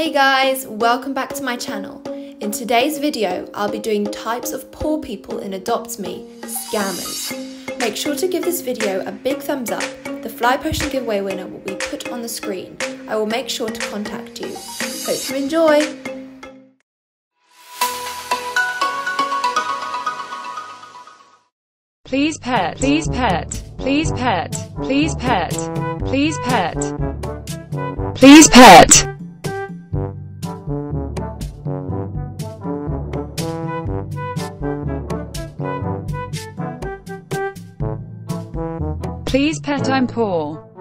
Hey guys, welcome back to my channel. In today's video, I'll be doing types of poor people in Adopt Me, scammers. Make sure to give this video a big thumbs up. The Fly Potion giveaway winner will be put on the screen. I will make sure to contact you. Hope you enjoy! Please pet, please pet, please pet, please pet, please pet, please pet. Please pet, I'm poor.